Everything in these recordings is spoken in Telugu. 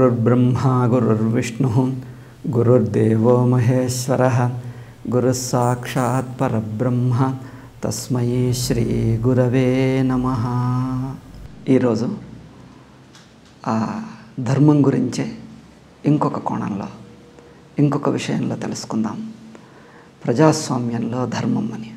గురుర్బ్రహ్మ గురుర్విష్ణుః గురుర్దేవో మహేశ్వరః గురుః సాక్షాత్ పరబ్రహ్మ తస్మై శ్రీ గురవే నమః. ఈరోజు ధర్మం గురించే ఇంకొక కోణంలో ఇంకొక విషయంలో తెలుసుకుందాం. ప్రజాస్వామ్యంలో ధర్మం అని.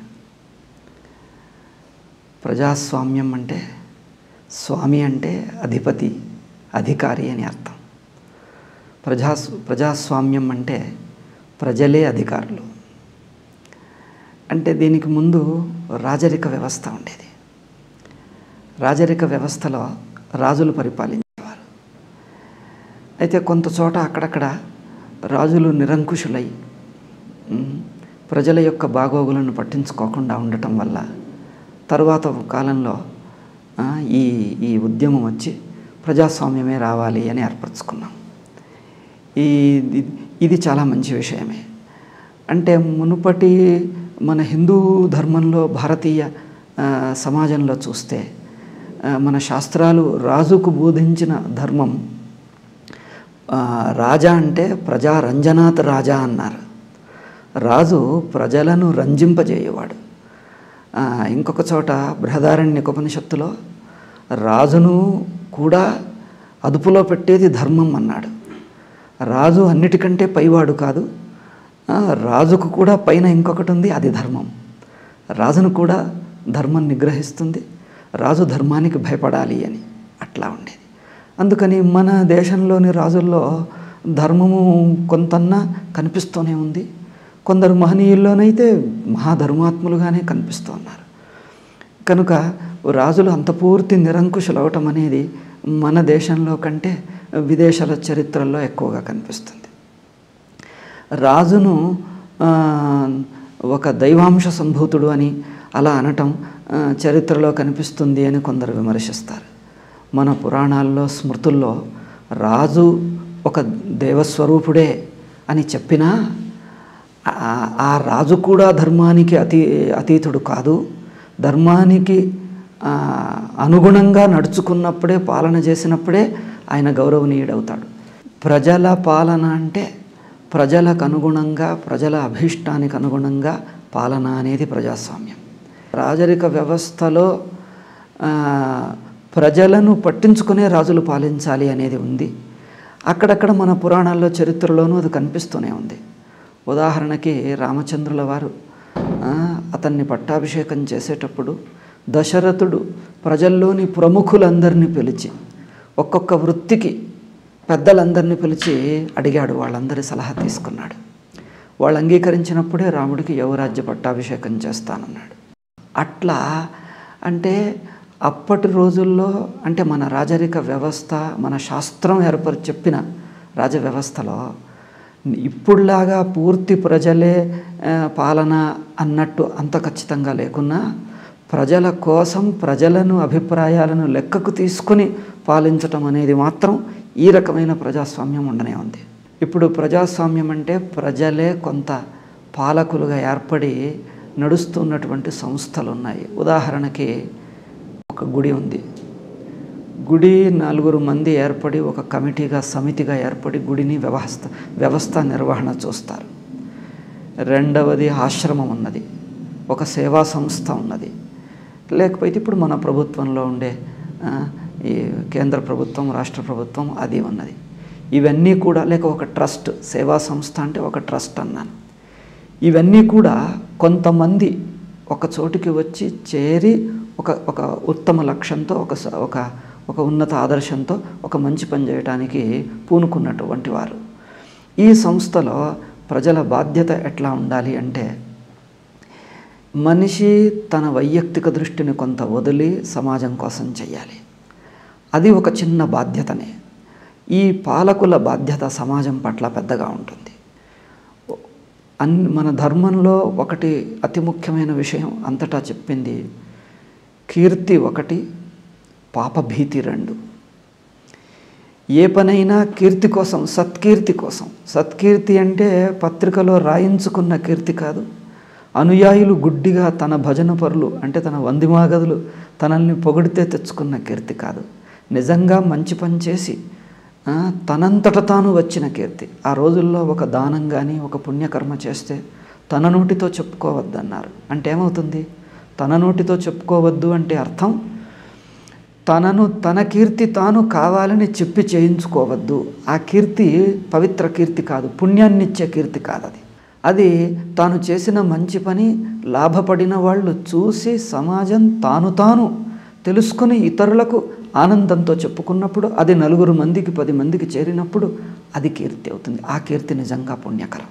ప్రజాస్వామ్యం అంటే స్వామి అంటే అధిపతి, అధికారి అని అర్థం. ప్రజాస్వామ్యం అంటే ప్రజలే అధికారులు. అంటే దీనికి ముందు రాజరిక వ్యవస్థ ఉండేది. రాజరిక వ్యవస్థలో రాజులు పరిపాలించేవారు. అయితే కొంత చోట అక్కడక్కడ రాజులు నిరంకుశులై ప్రజల యొక్క బాగోగులను పట్టించుకోకుండా ఉండటం వల్ల తరువాత కాలంలో ఈ ఉద్యమం వచ్చి ప్రజాస్వామ్యమే రావాలి అని ఏర్పరచుకున్నాం. ఇది చాలా మంచి విషయమే. అంటే మునుపటి మన హిందూ ధర్మంలో, భారతీయ సమాజంలో చూస్తే మన శాస్త్రాలు రాజుకు బోధించిన ధర్మం, రాజా అంటే ప్రజారంజనాత్ రాజా అన్నారు. రాజు ప్రజలను రంజింపజేయవాడు. ఇంకొక చోట బృహదారణ్యకోపనిషత్తులో రాజును కూడా అదుపులో పెట్టేది ధర్మం అన్నాడు. రాజు అన్నిటికంటే పైవాడు కాదు, రాజుకు కూడా పైన ఇంకొకటి ఉంది, అది ధర్మం. రాజును కూడా ధర్మం నిగ్రహిస్తుంది, రాజు ధర్మానికి భయపడాలి అని అట్లా ఉండేది. అందుకని మన దేశంలోని రాజుల్లో ధర్మము కొంతన్నా కనిపిస్తూనే ఉంది. కొందరు మహనీయుల్లోనైతే మహాధర్మాత్ములుగానే కనిపిస్తూ ఉన్నారు. కనుక రాజులు అంత పూర్తి నిరంకుశులు అవటం అనేది మన దేశంలో కంటే విదేశాల చరిత్రల్లో ఎక్కువగా కనిపిస్తుంది. రాజును ఒక దైవాంశ సంభూతుడు అని అలా అనటం చరిత్రలో కనిపిస్తుంది అని కొందరు విమర్శిస్తారు. మన పురాణాల్లో, స్మృతుల్లో రాజు ఒక దేవస్వరూపుడే అని చెప్పినా ఆ రాజు కూడా ధర్మానికి అతీతుడు కాదు. ధర్మానికి అనుగుణంగా నడుచుకున్నప్పుడే, పాలన చేసినప్పుడే ఆయన గౌరవనీయుడవుతాడు. ప్రజల పాలన అంటే ప్రజలకు అనుగుణంగా, ప్రజల అభీష్టానికి అనుగుణంగా పాలన అనేది ప్రజాస్వామ్యం. రాజరిక వ్యవస్థలో ప్రజలను పట్టించుకునే రాజులు పాలించాలి అనేది ఉంది. అక్కడక్కడ మన పురాణాల్లో, చరిత్రలోనూ అది కనిపిస్తూనే ఉంది. ఉదాహరణకి రామచంద్రుల వారు అతన్ని పట్టాభిషేకం చేసేటప్పుడు దశరథుడు ప్రజల్లోని ప్రముఖులందరినీ పిలిచి, ఒక్కొక్క వృత్తికి పెద్దలందరినీ పిలిచి అడిగాడు. వాళ్ళందరి సలహా తీసుకున్నాడు. వాళ్ళు అంగీకరించినప్పుడే రాముడికి యువరాజ్య పట్టాభిషేకం చేస్తానన్నాడు. అట్లా అంటే అప్పటి రోజుల్లో, అంటే మన రాజరిక వ్యవస్థ, మన శాస్త్రం చెప్పిన రాజ వ్యవస్థలో ఇప్పుడులాగా పూర్తి ప్రజలే పాలన అన్నట్టు అంత ఖచ్చితంగా లేకున్నా, ప్రజల కోసం ప్రజలను, అభిప్రాయాలను లెక్కకు తీసుకుని పాలించటం అనేది మాత్రం ఈ రకమైన ప్రజాస్వామ్యం ఉండనే ఉంది. ఇప్పుడు ప్రజాస్వామ్యం అంటే ప్రజలే కొంత పాలకులుగా ఏర్పడి నడుస్తున్నటువంటి సంస్థలు ఉన్నాయి. ఉదాహరణకి ఒక గుడి ఉంది. గుడి 4 మంది ఏర్పడి ఒక కమిటీగా, సమితిగా ఏర్పడి గుడిని వ్యవస్థ నిర్వహణ చూస్తారు. రెండవది ఆశ్రమం ఉన్నది, ఒక సేవా సంస్థ ఉన్నది. లేకపోతే ఇప్పుడు మన ప్రభుత్వంలో ఉండే ఈ కేంద్ర ప్రభుత్వం, రాష్ట్ర ప్రభుత్వం అది ఉన్నది. ఇవన్నీ కూడా, లేక ఒక ట్రస్ట్, సేవా సంస్థ అంటే ఒక ట్రస్ట్ అన్నాను. ఇవన్నీ కూడా కొంతమంది ఒక చోటికి వచ్చి చేరి ఒక ఉత్తమ లక్ష్యంతో, ఒక ఉన్నత ఆదర్శంతో ఒక మంచి పని చేయడానికి పూనుకున్నటువంటి వారు. ఈ సంస్థలో ప్రజల బాధ్యత ఎట్లా ఉండాలి అంటే, మనిషి తన వైయక్తిక దృష్టిని కొంత వదిలి సమాజం కోసం చెయ్యాలి. అది ఒక చిన్న బాధ్యతనే. ఈ పాలకుల బాధ్యత సమాజం పట్ల పెద్దగా ఉంటుంది. మన ధర్మంలో ఒకటి అతి ముఖ్యమైన విషయం అంతటా చెప్పింది, కీర్తి 1, పాపభీతి 2. ఏ పనైనా కీర్తి కోసం, సత్కీర్తి కోసం. సత్కీర్తి అంటే పత్రికలో రాయించుకున్న కీర్తి కాదు. అనుయాయులు గుడ్డిగా తన భజన పరులు, అంటే తన వందిమాగదులు తనల్ని పొగిడితే తెచ్చుకున్న కీర్తి కాదు. నిజంగా మంచి పని చేసి తనంతట తాను వచ్చిన కీర్తి. ఆ రోజుల్లో ఒక దానం కానీ ఒక పుణ్యకర్మ చేస్తే తన నోటితో చెప్పుకోవద్దన్నారు. అంటే ఏమవుతుంది? తన నోటితో చెప్పుకోవద్దు అంటే అర్థం తన కీర్తి తాను కావాలని చెప్పి చేయించుకోవద్దు. ఆ కీర్తి పవిత్ర కీర్తి కాదు, పుణ్యాన్నిచ్చే కీర్తి కాదు. అది తాను చేసిన మంచి పని లాభపడిన వాళ్ళు చూసి సమాజం తాను తెలుసుకుని ఇతరులకు ఆనందంతో చెప్పుకున్నప్పుడు, అది 4 మందికి 10 మందికి చేరినప్పుడు అది కీర్తి అవుతుంది. ఆ కీర్తి నిజంగా పుణ్యకరం.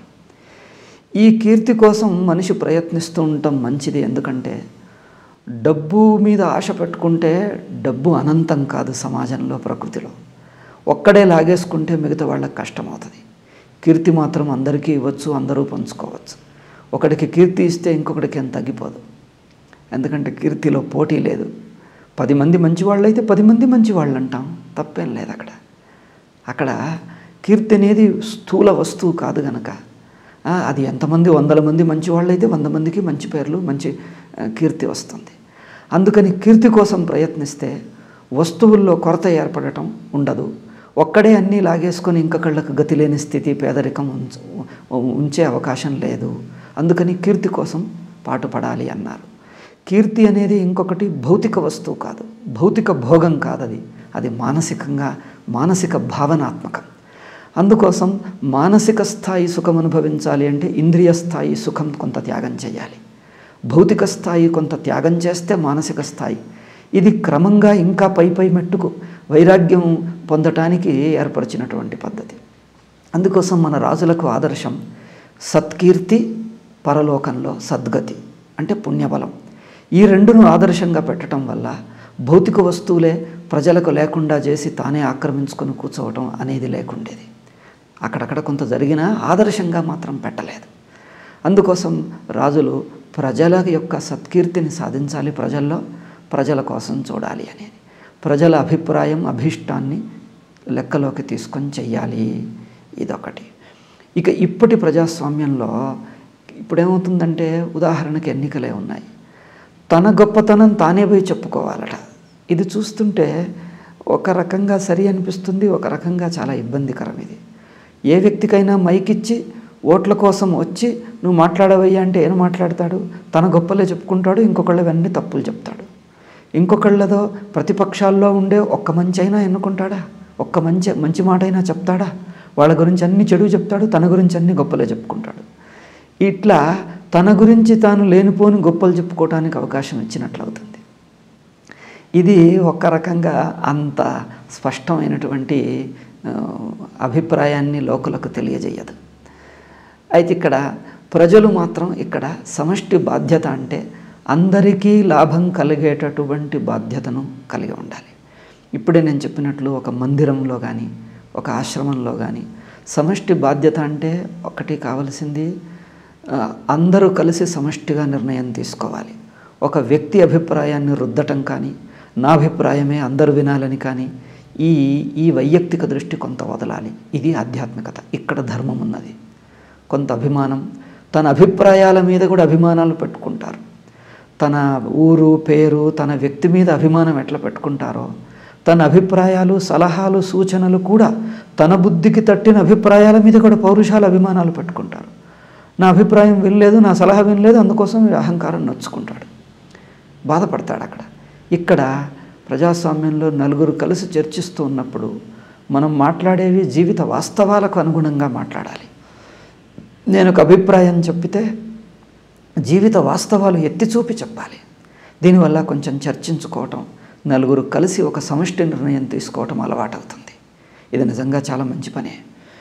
ఈ కీర్తి కోసం మనిషి ప్రయత్నిస్తూ ఉండటం మంచిది. ఎందుకంటే డబ్బు మీద ఆశ పెట్టుకుంటే డబ్బు అనంతం కాదు. సమాజంలో ప్రకృతిలో ఒక్కడే లాగేసుకుంటే మిగతా వాళ్ళకి కష్టమవుతుంది. కీర్తి మాత్రం అందరికీ ఇవ్వచ్చు, అందరూ పంచుకోవచ్చు. ఒకడికి కీర్తి ఇస్తే ఇంకొకడికి ఏం తగ్గిపోదు. ఎందుకంటే కీర్తిలో పోటీ లేదు. 10 మంది మంచివాళ్ళు అయితే 10 మంది మంచివాళ్ళు అంటాం, తప్పేం లేదు. అక్కడ కీర్తి అనేది స్థూల వస్తువు కాదు గనక అది ఎంతమంది 100 మంది మంచివాళ్ళు అయితే 100 మందికి మంచి పేర్లు మంచి కీర్తి వస్తుంది. అందుకని కీర్తి కోసం ప్రయత్నిస్తే వస్తువుల్లో కొరత ఏర్పడటం ఉండదు. ఒక్కడే అన్నీ లాగేసుకొని ఇంకొకళ్ళకు గతి లేని స్థితి, పేదరికం ఉంచే అవకాశం లేదు. అందుకని కీర్తి కోసం పాటుపడాలి అన్నారు. కీర్తి అనేది ఇంకొకటి భౌతిక వస్తువు కాదు, భౌతిక భోగం కాదు. అది మానసిక భావనాత్మకం. అందుకోసం మానసిక స్థాయి సుఖం అనుభవించాలి అంటే ఇంద్రియ స్థాయి సుఖం కొంత త్యాగం చేయాలి. భౌతిక స్థాయి కొంత త్యాగం చేస్తే మానసిక స్థాయి, ఇది క్రమంగా ఇంకా పై మెట్టుకు వైరాగ్యం పొందటానికి ఏర్పరిచినటువంటి పద్ధతి. అందుకోసం మన రాజులకు ఆదర్శం సత్కీర్తి, పరలోకంలో సద్గతి అంటే పుణ్యబలం. ఈ రెండును ఆదర్శంగా పెట్టడం వల్ల భౌతిక వస్తువులే ప్రజలకు లేకుండా చేసి తానే ఆక్రమించుకొని కూర్చోవటం అనేది లేకుండేది. అక్కడక్కడ కొంత జరిగినా ఆదర్శంగా మాత్రం పెట్టలేదు. అందుకోసం రాజులు ప్రజల యొక్క సత్కీర్తిని సాధించాలి, ప్రజల కోసం చూడాలి అనేది, ప్రజల అభిప్రాయం అభీష్టాన్ని లెక్కలోకి తీసుకొని చెయ్యాలి. ఇదొకటి. ఇక ఇప్పటి ప్రజాస్వామ్యంలో ఇప్పుడేమవుతుందంటే ఉదాహరణకి ఎన్నికలే ఉన్నాయి, తన గొప్పతనం తానే పోయి చెప్పుకోవాలట. ఇది చూస్తుంటే ఒక రకంగా సరి అనిపిస్తుంది, ఒక రకంగా చాలా ఇబ్బందికరం. ఇది ఏ వ్యక్తికైనా మైకిచ్చి ఓట్ల కోసం వచ్చి నువ్వు మాట్లాడవయ్యా అంటే ఏం మాట్లాడతాడు? తన గొప్పలే చెప్పుకుంటాడు, ఇంకొకళ్ళవన్నీ తప్పులు చెప్తాడు. ఇంకొకళ్ళదో ప్రతిపక్షాల్లో ఉండే ఒక్క మంచి అయినా ఎన్నుకుంటాడా? ఒక్క మంచి మాట అయినా చెప్తాడా? వాళ్ళ గురించి అన్ని చెడు చెప్తాడు, తన గురించి అన్ని గొప్పలే చెప్పుకుంటాడు. ఇట్లా తన గురించి తాను లేనిపోని గొప్పలు చెప్పుకోవడానికి అవకాశం ఇచ్చినట్లు అవుతుంది. ఇది ఒక రకంగా అంత స్పష్టమైనటువంటి అభిప్రాయాన్ని లోకులకు తెలియజేయదు. అయితే ఇక్కడ ప్రజలు మాత్రం ఇక్కడ సమష్టి బాధ్యత అంటే అందరికీ లాభం కలిగేటటువంటి బాధ్యతను కలిగి ఉండాలి. ఇప్పుడే నేను చెప్పినట్లు ఒక మందిరంలో కానీ ఒక ఆశ్రమంలో కానీ సమష్టి బాధ్యత అంటే ఒకటి కావలసింది, అందరూ కలిసి సమష్టిగా నిర్ణయం తీసుకోవాలి. ఒక వ్యక్తి అభిప్రాయాన్ని రుద్దటం కానీ, నా అభిప్రాయమే అందరూ వినాలని కానీ ఈ వైయక్తిక దృష్టి కొంత వదలాలి. ఇది ఆధ్యాత్మికత. ఇక్కడ ధర్మం ఉన్నది. కొంత అభిమానం, తన అభిప్రాయాల మీద కూడా అభిమానాలు పెట్టుకుంటారు. తన ఊరు పేరు తన వ్యక్తి మీద అభిమానం ఎట్లా పెట్టుకుంటారో, తన అభిప్రాయాలు సలహాలు సూచనలు కూడా తన బుద్ధికి తట్టిన అభిప్రాయాల మీద కూడా పౌరుషాల అభిమానాలు పెట్టుకుంటారు. నా అభిప్రాయం వినలేదు, నా సలహా వినలేదు, అందుకోసం అహంకారం నొచ్చుకుంటాడు, బాధపడతాడు. ఇక్కడ ప్రజాస్వామ్యంలో నలుగురు కలిసి చర్చిస్తూ ఉన్నప్పుడు మనం మాట్లాడేవి జీవిత వాస్తవాలకు అనుగుణంగా మాట్లాడాలి. నేను ఒక అభిప్రాయం చెప్పితే జీవిత వాస్తవాలు ఎత్తి చూపి చెప్పాలి. దీనివల్ల కొంచెం చర్చించుకోవటం, నలుగురు కలిసి ఒక సమష్టి నిర్ణయం తీసుకోవటం అలవాటు అవుతుంది. ఇది నిజంగా చాలా మంచి పనే.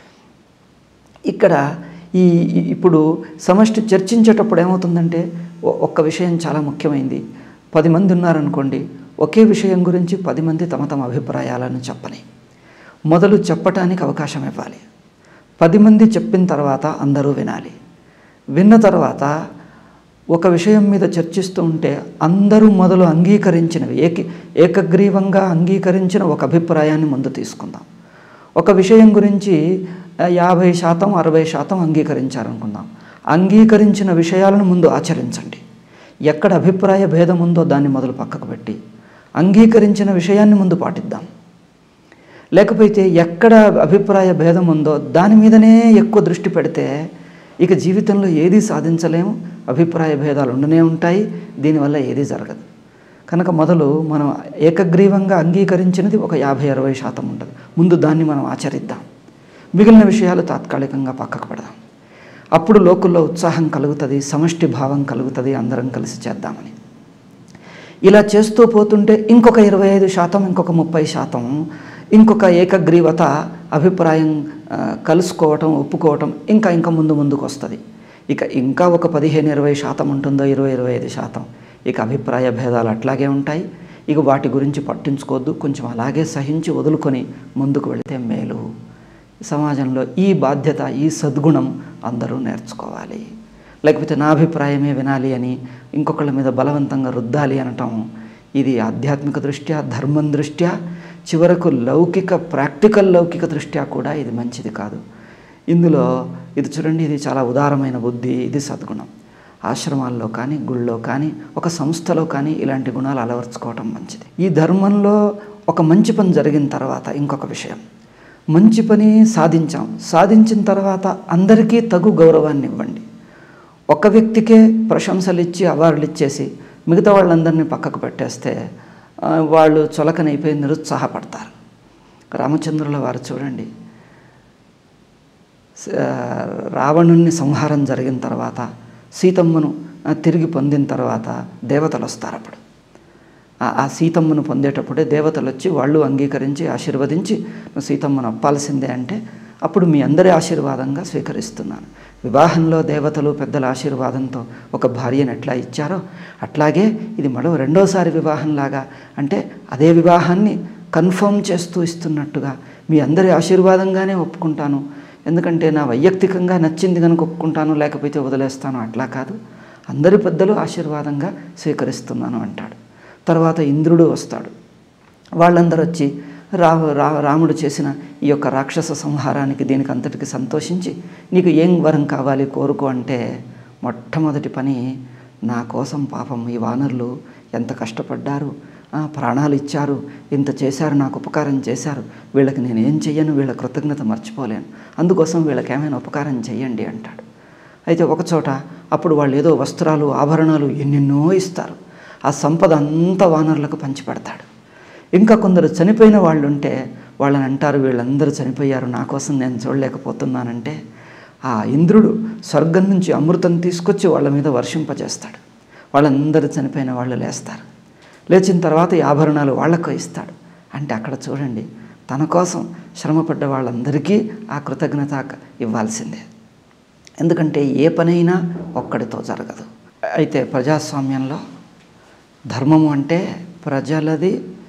ఇక్కడ ఇప్పుడు సమష్టి చర్చించేటప్పుడు ఏమవుతుందంటే ఒక్క విషయం చాలా ముఖ్యమైనది. 10 మంది ఉన్నారనుకోండి, ఒకే విషయం గురించి 10 మంది తమ అభిప్రాయాలను చెప్పని మొదలు చెప్పటానికి అవకాశం ఇవ్వాలి. 10 మంది చెప్పిన తర్వాత అందరూ వినాలి. విన్న తర్వాత ఒక విషయం మీద చర్చిస్తూ ఉంటే అందరూ మొదలు అంగీకరించినవి ఏకగ్రీవంగా అంగీకరించిన ఒక అభిప్రాయాన్ని ముందు తీసుకుందాం. ఒక విషయం గురించి 50% 60% అంగీకరించారనుకుందాం. అంగీకరించిన విషయాలను ముందు ఆచరించండి. ఎక్కడ అభిప్రాయ భేదం ఉందో దాన్ని మొదలు పక్కకు పెట్టి అంగీకరించిన విషయాన్ని ముందు పాటిద్దాం. లేకపోతే ఎక్కడ అభిప్రాయ భేదం ఉందో దాని మీదనే ఎక్కువ దృష్టి పెడితే ఇక జీవితంలో ఏది సాధించలేము, అభిప్రాయ భేదాలు ఉండనే ఉంటాయి, దీనివల్ల ఏది జరగదు. కనుక మొదలు మనం ఏకగ్రీవంగా అంగీకరించినది ఒక 50-60% ఉంటుంది. ముందు దాన్ని మనం ఆచరిద్దాం, మిగిలిన విషయాలు తాత్కాలికంగా పక్కకు పెడదాం. అప్పుడు లోకుల్లో ఉత్సాహం కలుగుతుంది, సమష్టి భావం కలుగుతుంది, అందరం కలిసి చేద్దామని. ఇలా చేస్తూ పోతుంటే ఇంకొక 25%, ఇంకొక 30%, ఇంకొక ఏకగ్రీవత, అభిప్రాయం కలుసుకోవటం, ఒప్పుకోవటం ఇంకా ముందుకు వస్తుంది. ఇక ఇంకా ఒక 15-20% ఉంటుందో, 20-25%. ఇక అభిప్రాయ భేదాలు అట్లాగే ఉంటాయి. ఇక వాటి గురించి పట్టించుకోవద్దు, కొంచెం అలాగే సహించి వదులుకొని ముందుకు వెళితే మేలు. సమాజంలో ఈ బాధ్యత, ఈ సద్గుణం అందరూ నేర్చుకోవాలి. లేకపోతే నా అభిప్రాయమే వినాలి అని ఇంకొకళ్ళ మీద బలవంతంగా రుద్దాలి అనటం, ఇది ఆధ్యాత్మిక దృష్ట్యా, ధర్మం దృష్ట్యా, చివరకు ప్రాక్టికల్ లౌకిక దృష్ట్యా కూడా ఇది మంచిది కాదు. ఇందులో ఇది చూడండి, ఇది చాలా ఉదారమైన బుద్ధి, ఇది సద్గుణం. ఆశ్రమాల్లో కానీ, గుళ్ళో కానీ, ఒక సంస్థలో కానీ ఇలాంటి గుణాలు అలవర్చుకోవటం మంచిది. ఈ ధర్మంలో ఒక మంచి పని జరిగిన తర్వాత ఇంకొక విషయం, మంచి పని సాధించిన తర్వాత అందరికీ తగు గౌరవాన్ని ఇవ్వండి. ఒక వ్యక్తికే ప్రశంసలు ఇచ్చి అవార్డులు ఇచ్చేసి మిగతా వాళ్ళందరినీ పక్కకు పెట్టేస్తే వాళ్ళు చులకనైపోయి నిరుత్సాహపడతారు. రామచంద్రుల వారు చూడండి, రావణుణ్ణి సంహారం జరిగిన తర్వాత, సీతమ్మను తిరిగి పొందిన తర్వాత దేవతలు వస్తారు. అప్పుడు ఆ సీతమ్మను పొందేటప్పుడే దేవతలు వచ్చి వాళ్ళు అంగీకరించి ఆశీర్వదించి నువ్వు సీతమ్మను అప్పాల్సిందే అంటే, అప్పుడు మీ అందరి ఆశీర్వాదంగా స్వీకరిస్తున్నాను. వివాహంలో దేవతలు పెద్దల ఆశీర్వాదంతో ఒక భార్యను ఎట్లా ఇచ్చారో అట్లాగే ఇది మరో రెండోసారి వివాహంలాగా, అంటే అదే వివాహాన్ని కన్ఫర్మ్ చేస్తూ ఇస్తున్నట్టుగా మీ అందరి ఆశీర్వాదంగానే ఒప్పుకుంటాను, ఎందుకంటే నా వైయక్తికంగా నచ్చింది కనుక ఒప్పుకుంటాను, లేకపోతే వదిలేస్తాను, అట్లా కాదు, అందరి పెద్దలు ఆశీర్వాదంగా స్వీకరిస్తున్నాను అంటాడు. తర్వాత ఇంద్రుడు వస్తాడు. వాళ్ళందరూ వచ్చి రాముడు చేసిన ఈ యొక్క రాక్షస సంహారానికి దీనికి అంతటికి సంతోషించి నీకు ఏం వరం కావాలి కోరుకో అంటే, మొట్టమొదటి పని, నా కోసం పాపం ఈ వానరులు ఎంత కష్టపడ్డారు, ప్రాణాలు ఇచ్చారు, ఇంత చేశారు, నాకు ఉపకారం చేశారు, వీళ్ళకి నేను ఏం చెయ్యను, వీళ్ళ కృతజ్ఞత మర్చిపోలేను, అందుకోసం వీళ్ళకి ఏమైనా ఉపకారం చెయ్యండి అంటాడు. అయితే ఒకచోట అప్పుడు వాళ్ళు ఏదో వస్త్రాలు, ఆభరణాలు ఎన్నెన్నో ఇస్తారు. ఆ సంపద అంతా వానరులకు పంచిపెడతాడు. ఇంకా కొందరు చనిపోయిన వాళ్ళు ఉంటే వాళ్ళని అంటారు, వీళ్ళందరూ చనిపోయారు, నా కోసం నేను చూడలేకపోతున్నానంటే ఆ ఇంద్రుడు స్వర్గం నుంచి అమృతం తీసుకొచ్చి వాళ్ళ మీద వర్షింపజేస్తాడు. వాళ్ళందరూ చనిపోయిన వాళ్ళు లేస్తారు. లేచిన తర్వాత ఈ ఆభరణాలు వాళ్ళకు ఇస్తాడు. అంటే అక్కడ చూడండి, తన కోసం శ్రమపడ్డ వాళ్ళందరికీ ఆ కృతజ్ఞత ఇవ్వాల్సిందే. ఎందుకంటే ఏ పనైనా ఒక్కడితో జరగదు. అయితే ప్రజాస్వామ్యంలో ధర్మము అంటే ప్రజలది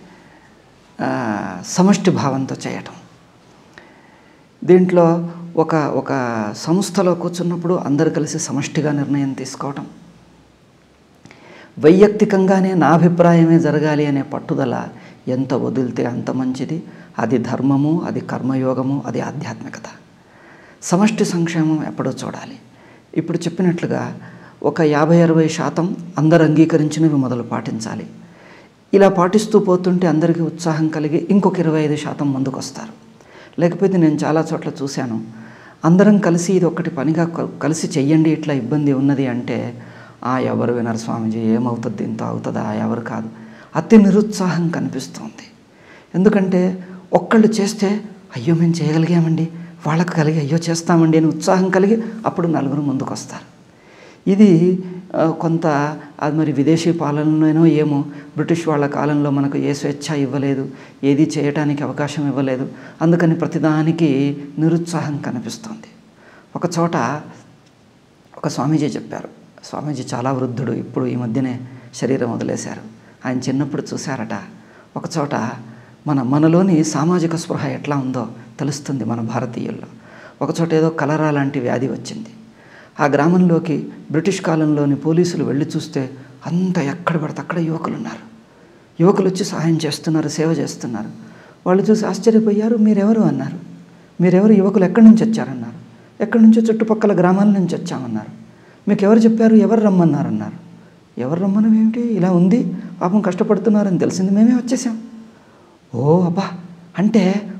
సమష్టి భావంతో చేయటం. దీంట్లో ఒక సంస్థలో కూర్చున్నప్పుడు అందరు కలిసి సమష్టిగా నిర్ణయం తీసుకోవటం, వైయక్తికంగానే నా అభిప్రాయమే జరగాలి అనే పట్టుదల ఎంత వదిలితే అంత మంచిది. అది ధర్మము, అది కర్మయోగము, అది ఆధ్యాత్మికత. సమష్టి సంక్షేమం ఎప్పుడో చూడాలి. ఇప్పుడు చెప్పినట్లుగా ఒక 50-60% అందరు అంగీకరించినవి మొదలు పాటించాలి. ఇలా పాటిస్తూ పోతుంటే అందరికీ ఉత్సాహం కలిగి ఇంకొక 25% ముందుకు వస్తారు. లేకపోతే నేను చాలా చోట్ల చూశాను, అందరం కలిసి ఇది ఒక్కటి పనిగా కలిసి చెయ్యండి, ఇట్లా ఇబ్బంది ఉన్నది అంటే ఎవరు వినరు స్వామీజీ, ఏమవుతుంది, ఇంత అవుతుందా, ఎవరు కాదు, అతి నిరుత్సాహం కనిపిస్తుంది. ఎందుకంటే ఒక్కళ్ళు చేస్తే అయ్యో మేము చేయగలిగామండి, వాళ్ళకు కలిగి అయ్యో చేస్తామండి అని ఉత్సాహం కలిగి అప్పుడు నలుగురు ముందుకు వస్తారు. ఇది కొంత అది మరి విదేశీ పాలనలోనో ఏమో, బ్రిటిష్ వాళ్ళ కాలంలో మనకు ఏ స్వేచ్ఛ ఇవ్వలేదు, ఏది చేయటానికి అవకాశం ఇవ్వలేదు, అందుకని ప్రతిదానికి నిరుత్సాహం కనిపిస్తుంది. ఒక చోట ఒక స్వామీజీ చెప్పారు. స్వామీజీ చాలా వృద్ధుడు, ఇప్పుడు ఈ మధ్యనే శరీరం వదిలేశారు. ఆయన చిన్నప్పుడు చూశారట, ఒకచోట మనలోని సామాజిక స్పృహ ఎట్లా ఉందో తెలుస్తుంది మన భారతీయుల్లో. ఒకచోట ఏదో కలరా లాంటి వ్యాధి వచ్చింది. ఆ గ్రామంలోకి బ్రిటిష్ కాలంలోని పోలీసులు వెళ్ళి చూస్తే అంత ఎక్కడ పడితే అక్కడ యువకులు ఉన్నారు. యువకులు వచ్చి సహాయం చేస్తున్నారు, సేవ చేస్తున్నారు. వాళ్ళు చూసి ఆశ్చర్యపోయారు. మీరెవరు అన్నారు. మీరెవరు, యువకులు ఎక్కడి నుంచి వచ్చారన్నారు. ఎక్కడి నుంచో చుట్టుపక్కల గ్రామాల నుంచి వచ్చామన్నారు. మీకు ఎవరు చెప్పారు, ఎవరు రమ్మన్నారన్నారు. ఎవరు రమ్మనం ఏమిటి, ఇలా ఉంది, పాపం కష్టపడుతున్నారని తెలిసింది, మేమే వచ్చేసాం. ఓ అబ్బా, అంటే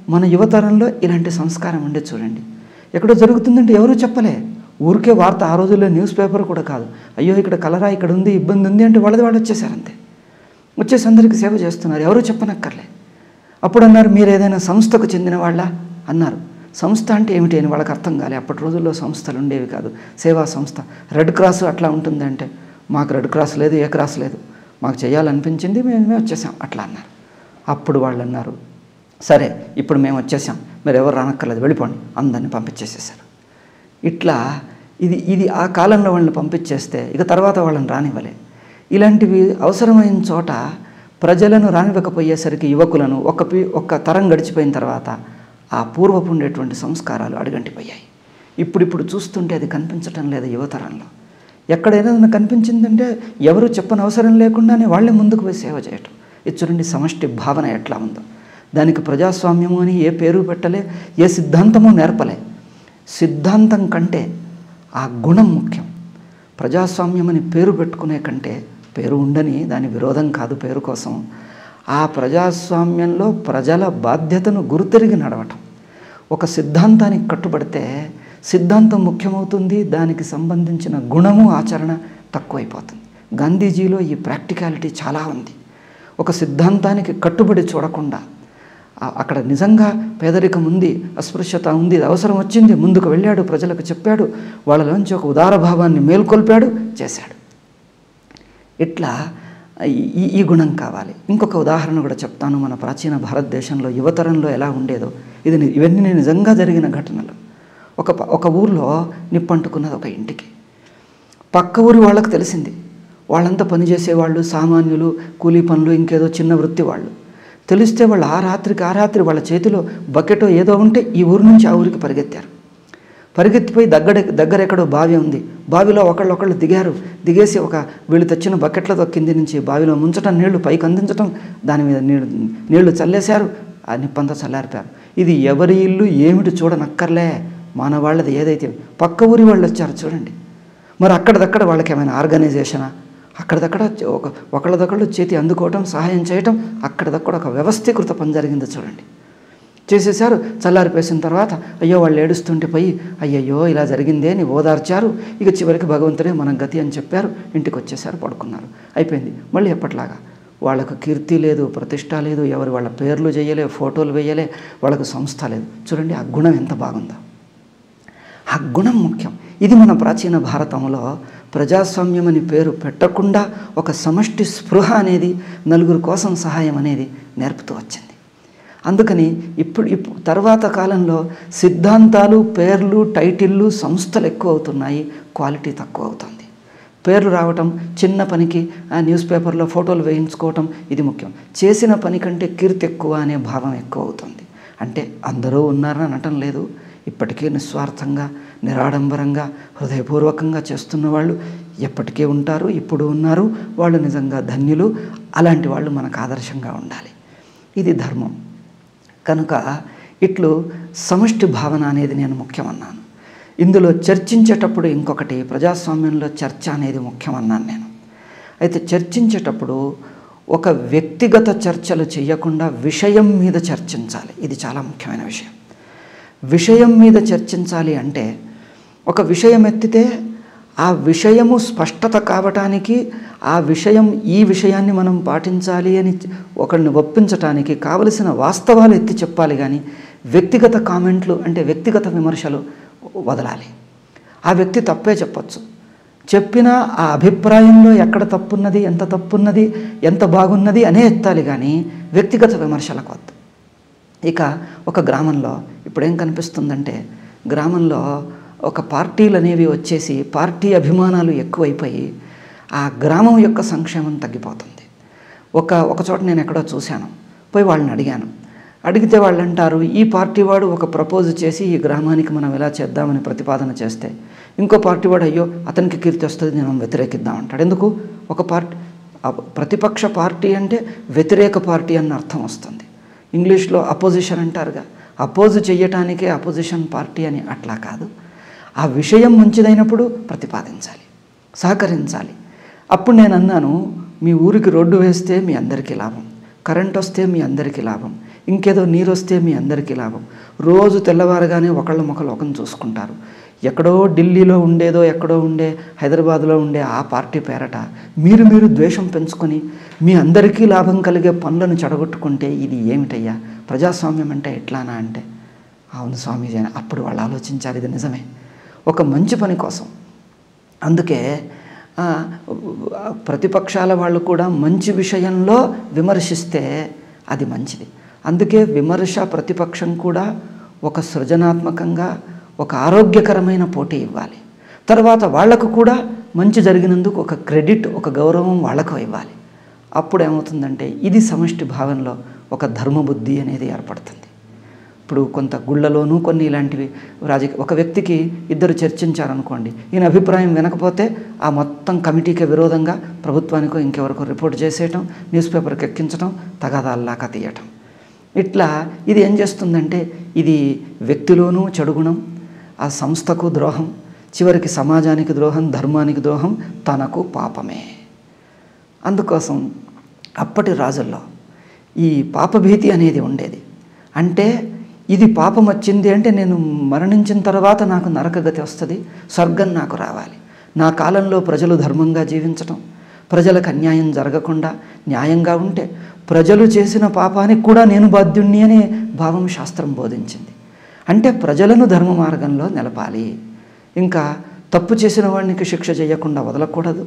మన యువతరంలో ఇలాంటి సంస్కారం ఉండే చూడండి. ఎక్కడో జరుగుతుందంటే ఎవరూ చెప్పలే. ఊరికే వార్త, ఆ రోజుల్లో న్యూస్ పేపర్ కూడా కాదు. అయ్యో ఇక్కడ కలరా, ఇక్కడ ఉంది, ఇబ్బంది ఉంది అంటే వాళ్ళది వాళ్ళు వచ్చేసారు అంతే. వచ్చేసి అందరికీ సేవ చేస్తున్నారు, ఎవరూ చెప్పనక్కర్లే. అప్పుడు అన్నారు, మీరు ఏదైనా సంస్థకు చెందిన వాళ్ళ అన్నారు. సంస్థ అంటే ఏమిటి అని వాళ్ళకి అర్థం కాలే. అప్పటి రోజుల్లో సంస్థలు ఉండేవి కాదు, సేవా సంస్థ. రెడ్ క్రాస్ అట్లా ఉంటుందంటే మాకు రెడ్ క్రాస్ లేదు, ఏ క్రాస్ లేదు, మాకు చేయాలనిపించింది, మేమే వచ్చేసాం అట్లా అన్నారు. అప్పుడు వాళ్ళు అన్నారు, సరే ఇప్పుడు మేము వచ్చేసాం, మీరు ఎవరు రానక్కర్లేదు, వెళ్ళిపోండి, అందరిని పంపించేసేసారు. ఇట్లా ఇది ఆ కాలంలో వాళ్ళని పంపించేస్తే ఇక తర్వాత వాళ్ళని రానివ్వలే. ఇలాంటివి అవసరమైన చోట ప్రజలను రానివ్వకపోయేసరికి యువకులను ఒక్క తరం గడిచిపోయిన తర్వాత ఆ పూర్వపు ఉండేటువంటి సంస్కారాలు అడుగంటిపోయాయి. ఇప్పుడు చూస్తుంటే అది కనిపించటం లేదు యువతరంలో. ఎక్కడైనా కనిపించిందంటే ఎవరు చెప్పని అవసరం లేకుండానే వాళ్ళే ముందుకు పోయి సేవ చేయటం. ఇది చూడండి సమష్టి భావన ఎట్లా ఉందో. దానికి ప్రజాస్వామ్యము అని ఏ పేరు పెట్టలే, ఏ సిద్ధాంతమో నేర్పలే. సిద్ధాంతం కంటే ఆ గుణం ముఖ్యం. ప్రజాస్వామ్యం అని పేరు పెట్టుకునే కంటే, పేరు ఉండని, దాని విరోధం కాదు పేరు కోసం, ఆ ప్రజాస్వామ్యంలో ప్రజల బాధ్యతను గుర్తెరిగి నడవటం. ఒక సిద్ధాంతానికి కట్టుబడితే సిద్ధాంతం ముఖ్యమవుతుంది, దానికి సంబంధించిన గుణము ఆచరణ తక్కువైపోతుంది. గాంధీజీలో ఈ ప్రాక్టికాలిటీ చాలా ఉంది. ఒక సిద్ధాంతానికి కట్టుబడి చూడకుండా, అక్కడ నిజంగా పేదరికం ఉంది, అస్పృశ్యత ఉంది, అవసరం వచ్చింది, ముందుకు వెళ్ళాడు, ప్రజలకు చెప్పాడు, వాళ్ళలోంచి ఒక ఉదారభావాన్ని మేల్కొల్పాడు, చేశాడు. ఇట్లా ఈ గుణం కావాలి. ఇంకొక ఉదాహరణ కూడా చెప్తాను. మన ప్రాచీన భారతదేశంలో యువతరంలో ఎలా ఉండేదో, ఇవన్నీ నిజంగా జరిగిన ఘటనలు. ఒక ఊర్లో నిప్పంటుకున్నది ఒక ఇంటికి. పక్క ఊరి వాళ్ళకు తెలిసింది. వాళ్ళంతా పనిచేసేవాళ్ళు, సామాన్యులు, కూలీ పనులు, ఇంకేదో చిన్న వృత్తి వాళ్ళు. తెలిస్తే వాళ్ళు ఆ రాత్రి వాళ్ళ చేతిలో బకెటో ఏదో ఉంటే ఈ ఊరి నుంచి ఆ ఊరికి పరిగెత్తారు. పరిగెత్తిపోయి దగ్గర ఎక్కడో బావి ఉంది, బావిలో ఒకళ్ళు దిగేసి వీళ్ళు తెచ్చిన బకెట్లతో కింది నుంచి బావిలో ముంచటం, నీళ్లు పైకి అందించటం, దాని మీద నీళ్లు చల్లేశారు, ఆ నిప్పంతా చల్లారిపారు. ఇది ఎవరి ఇల్లు ఏమిటి చూడనక్కర్లే, మానవాళ్ళది ఏదైతే. పక్క ఊరి వాళ్ళు వచ్చారు చూడండి. మరి అక్కడిదక్కడ వాళ్ళకి ఏమైనా ఆర్గనైజేషనా? అక్కడిదక్కడ ఒకళ్ళదొకళ్ళు చేతి అందుకోవటం, సహాయం చేయటం, అక్కడిదక్కడ ఒక వ్యవస్థీకృత పని జరిగింది చూడండి. చేసేసారు. చల్లారిపేసిన తర్వాత అయ్యో వాళ్ళు ఏడుస్తుంటే పోయి అయ్యయ్యో ఇలా జరిగిందే అని ఓదార్చారు. ఇక చివరికి భగవంతుడే మన గతి అని చెప్పారు. ఇంటికి వచ్చేసారు, పడుకున్నారు, అయిపోయింది. మళ్ళీ ఎప్పట్లాగా వాళ్ళకు కీర్తి లేదు, ప్రతిష్ట లేదు, ఎవరు వాళ్ళ పేర్లు చేయలే, ఫోటోలు వేయలే, వాళ్ళకు సంస్థ లేదు. చూడండి ఆ గుణం ఎంత బాగుందో. ఆ గుణం ముఖ్యం. ఇది మన ప్రాచీన భారతంలో ప్రజాస్వామ్యం అని పేరు పెట్టకుండా ఒక సమష్టి స్పృహ అనేది, నలుగురు కోసం సహాయం అనేది నేర్పుతూ వచ్చింది. అందుకని ఇప్పుడు తర్వాత కాలంలో సిద్ధాంతాలు, పేర్లు, టైటిళ్ళు, సంస్థలు ఎక్కువ అవుతున్నాయి, క్వాలిటీ తక్కువ అవుతుంది. పేర్లు రావటం, చిన్న పనికి న్యూస్ పేపర్లో ఫోటోలు వేయించుకోవటం, ఇది ముఖ్యం. చేసిన పని కంటే కీర్తి ఎక్కువ అనే భావం ఎక్కువ అవుతుంది. అంటే అందరూ ఉన్నారని అనటం లేదు. ఇప్పటికీ నిస్వార్థంగా, నిరాడంబరంగా, హృదయపూర్వకంగా చేస్తున్న వాళ్ళు ఎప్పటికీ ఉంటారు, ఇప్పుడు ఉన్నారు. వాళ్ళు నిజంగా ధన్యులు. అలాంటి వాళ్ళు మనకు ఆదర్శంగా ఉండాలి. ఇది ధర్మం. కనుక ఇట్లు సమష్టి భావన అనేది నేను ముఖ్యమన్నాను. ఇందులో చర్చించేటప్పుడు ఇంకొకటి, ప్రజాస్వామ్యంలో చర్చ అనేది ముఖ్యమన్నాను నేను. అయితే చర్చించేటప్పుడు ఒక వ్యక్తిగత చర్చలు చేయకుండా విషయం మీద చర్చించాలి. ఇది చాలా ముఖ్యమైన విషయం. విషయం మీద చర్చించాలి అంటే, ఒక విషయం ఎత్తితే ఆ విషయము స్పష్టత కావటానికి, ఆ విషయం ఈ విషయాన్ని మనం పాటించాలి అని ఒకరిని ఒప్పించటానికి కావలసిన వాస్తవాలు ఎత్తి చెప్పాలి. కానీ వ్యక్తిగత కామెంట్లు అంటే వ్యక్తిగత విమర్శలు వదలాలి. ఆ వ్యక్తి తప్పే చెప్పచ్చు, చెప్పినా ఆ అభిప్రాయంలో ఎక్కడ తప్పున్నది, ఎంత తప్పున్నది, ఎంత బాగున్నది అనే ఎత్తాలి, కానీ వ్యక్తిగత విమర్శలకు వద్దు. ఇక ఒక గ్రామంలో ఇప్పుడేం కనిపిస్తుందంటే, గ్రామంలో ఒక పార్టీలు అనేవి వచ్చేసి పార్టీ అభిమానాలు ఎక్కువైపోయి ఆ గ్రామం యొక్క సంక్షేమం తగ్గిపోతుంది. ఒక చోట నేను ఎక్కడో చూశాను, పోయి వాళ్ళని అడిగితే వాళ్ళు అంటారు, ఈ పార్టీ వాడు ఒక ప్రపోజ్ చేసి ఈ గ్రామానికి మనం ఎలా చేద్దామని ప్రతిపాదన చేస్తే, ఇంకో పార్టీ వాడు అయ్యో అతనికి కీర్తి వస్తుంది, మనం వ్యతిరేకిద్దాం అంటాడు. ఎందుకు? ఒక పార్టీ, ప్రతిపక్ష పార్టీ అంటే వ్యతిరేక పార్టీ అన్న అర్థం వస్తుంది. ఇంగ్లీష్లో అపోజిషన్ అంటారుగా, అపోజ్ చేయటానికే అపోజిషన్ పార్టీ అని. అట్లా కాదు, ఆ విషయం మంచిదైనప్పుడు ప్రతిపాదించాలి, సహకరించాలి. అప్పుడు నేను అన్నాను, మీ ఊరికి రోడ్డు వేస్తే మీ అందరికీ లాభం, కరెంట్ వస్తే మీ అందరికీ లాభం, ఇంకేదో నీరు వస్తే మీ అందరికీ లాభం. రోజు తెల్లవారుగానే ఒకళ్ళ ఒకరిని చూసుకుంటారు. ఎక్కడో ఢిల్లీలో ఉండేదో ఎక్కడో ఉండే హైదరాబాద్లో ఉండే ఆ పార్టీ పేరట మీరు ద్వేషం పెంచుకొని మీ అందరికీ లాభం కలిగే పనులను చెడగొట్టుకుంటే ఇది ఏమిటయ్యా, ప్రజాస్వామ్యం అంటే ఎట్లానా అంటే, అవును స్వామీజీ అని అప్పుడు వాళ్ళు ఆలోచించారు, ఇది నిజమే, ఒక మంచి పని కోసం. అందుకే ప్రతిపక్షాల వాళ్ళు కూడా మంచి విషయంలో విమర్శిస్తే అది మంచిది. అందుకే విమర్శ ప్రతిపక్షం కూడా ఒక సృజనాత్మకంగా ఒక ఆరోగ్యకరమైన పోటీ ఇవ్వాలి. తర్వాత వాళ్లకు కూడా మంచి జరిగినందుకు ఒక క్రెడిట్, ఒక గౌరవం వాళ్లకు ఇవ్వాలి. అప్పుడు ఏమవుతుందంటే ఇది సమష్టి భావంలో ఒక ధర్మబుద్ధి అనేది ఏర్పడుతుంది. ఇప్పుడు కొంత గుళ్ళలోనూ కొన్ని ఇలాంటివి ఒక వ్యక్తికి ఇద్దరు చర్చించారనుకోండి, ఈయన అభిప్రాయం వినకపోతే ఆ మొత్తం కమిటీకి విరోధంగా ప్రభుత్వానికో ఇంకెవరికో రిపోర్ట్ చేసేయటం, న్యూస్ పేపర్కి ఎక్కించడం, తగాదాల్లాగా తీయటం. ఇట్లా ఇది ఏం చేస్తుందంటే ఇది వ్యక్తిలోనూ చెడుగుణం, ఆ సంస్థకు ద్రోహం, చివరికి సమాజానికి ద్రోహం, ధర్మానికి ద్రోహం, తనకు పాపమే. అందుకోసం అప్పటి రాజుల్లో ఈ పాపభీతి అనేది ఉండేది. అంటే ఇది పాపం వచ్చింది అంటే నేను మరణించిన తర్వాత నాకు నరకగతి వస్తుంది, స్వర్గం నాకు రావాలి, నా కాలంలో ప్రజలు ధర్మంగా జీవించటం, ప్రజలకు అన్యాయం జరగకుండా న్యాయంగా ఉంటే ప్రజలు చేసిన పాపానికి కూడా నేను బాధ్యుణ్ణి అనే భావం శాస్త్రం బోధించింది. అంటే ప్రజలను ధర్మ మార్గంలో నిలపాలి, ఇంకా తప్పు చేసిన వాడికి శిక్ష చేయకుండా వదలకూడదు,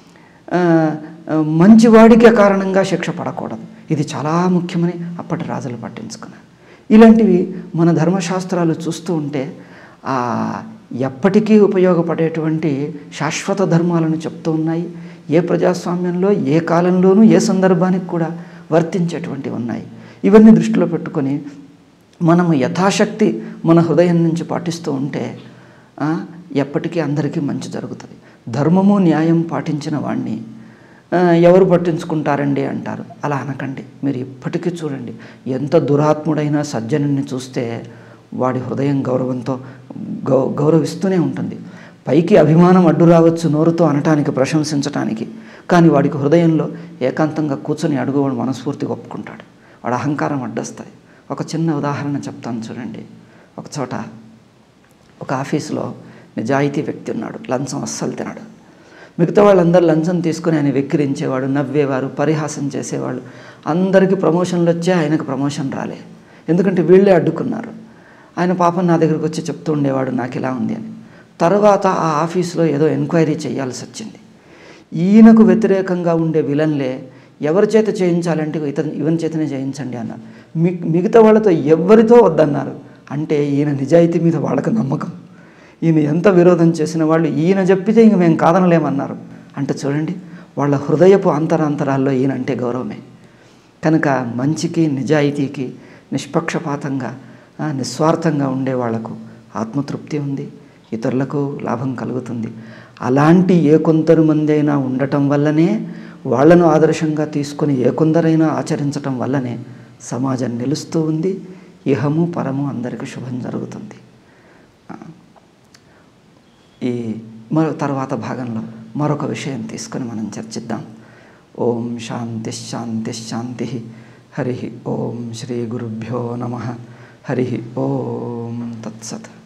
మంచివాడికి కారణంగా శిక్ష పడకూడదు. ఇది చాలా ముఖ్యమని అప్పటి రాజులు పట్టించుకున్నారు. ఇలాంటివి మన ధర్మశాస్త్రాలు చూస్తూ ఉంటే ఎప్పటికీ ఉపయోగపడేటువంటి శాశ్వత ధర్మాలను చెప్తూ ఉన్నాయి. ఏ ప్రజాస్వామ్యంలో ఏ కాలంలోనూ ఏ సందర్భానికి కూడా వర్తించేటువంటివి ఉన్నాయి. ఇవన్నీ దృష్టిలో పెట్టుకొని మనము యథాశక్తి మన హృదయం నుంచి పాటిస్తూ ఉంటే ఎప్పటికీ అందరికీ మంచి జరుగుతుంది. ధర్మము న్యాయం పాటించిన వాడిని ఎవరు పట్టించుకుంటారండి అంటారు. అలా అనకండి. మీరు ఇప్పటికీ చూడండి, ఎంత దురాత్ముడైనా సజ్జనుని చూస్తే వాడి హృదయం గౌరవంతో గౌరవిస్తూనే ఉంటుంది. పైకి అభిమానం అడ్డు రావచ్చు నోరుతో అనటానికి, ప్రశంసించటానికి, కానీ వాడికి హృదయంలో ఏకాంతంగా కూర్చొని అడుగువాడు మనస్ఫూర్తిగా ఒప్పుకుంటాడు. వాడు అహంకారం అడ్డొస్తుంది. ఒక చిన్న ఉదాహరణ చెప్తాను చూడండి. ఒక చోట ఒక ఆఫీసులో నిజాయితీ వ్యక్తి ఉన్నాడు, లంచం అస్సలు తినడు. మిగతా వాళ్ళందరూ లంచం తీసుకుని ఆయన వెక్కిరించేవాడు, నవ్వేవారు, పరిహాసం చేసేవాళ్ళు. అందరికీ ప్రమోషన్లు వచ్చే ఆయనకు ప్రమోషన్ రాలే, ఎందుకంటే వీళ్ళే అడ్డుకున్నారు. ఆయన పాపం నా దగ్గరికి వచ్చి చెప్తూ ఉండేవాడు, నాకు ఇలా ఉంది అని. తర్వాత ఆ ఆఫీసులో ఏదో ఎంక్వైరీ చేయాల్సి వచ్చింది. ఈయనకు వ్యతిరేకంగా ఉండే విలన్లే ఎవరి చేత చేయించాలంటే ఇవని చేతనే చేయించండి అన్నారు. మిగతా వాళ్ళతో ఎవరితో వద్దన్నారు. అంటే ఈయన నిజాయితీ మీద వాళ్ళకు నమ్మకం. ఈయన ఎంత విరోధం చేసిన వాళ్ళు ఈయన చెప్పితే ఇంక మేము కాదనలేమన్నారు. అంటే చూడండి, వాళ్ళ హృదయపు అంతరాంతరాల్లో ఈయనంటే గౌరవమే. కనుక మంచికి, నిజాయితీకి, నిష్పక్షపాతంగా, నిస్వార్థంగా ఉండే వాళ్లకు ఆత్మతృప్తి ఉంది, ఇతరులకు లాభం కలుగుతుంది. అలాంటి ఏ కొందరు మంది అయినా ఉండటం వల్లనే, వాళ్లను ఆదర్శంగా తీసుకొని ఏ కొందరైనా ఆచరించటం వల్లనే సమాజం నిలుస్తూ ఉంది. ఇహము పరము అందరికీ శుభం జరుగుతుంది. ఈ తర్వాత భాగంలో మరొక విషయం తీసుకొని మనం చర్చిద్దాం. ఓం శాంతి శాంతి శాంతి. హరి ఓం శ్రీ గురుభ్యో నమః. హరి ఓం తత్సత్.